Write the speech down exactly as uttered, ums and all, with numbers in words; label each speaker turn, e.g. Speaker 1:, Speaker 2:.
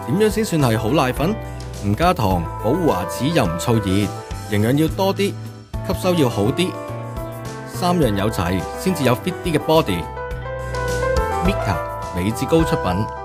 Speaker 1: 點樣先算係好奶粉？唔加糖，保護牙齒又唔燥熱，營養要多啲，吸收要好啲，三樣有齊先至有 fit 啲嘅 body。Mika 美智高出品。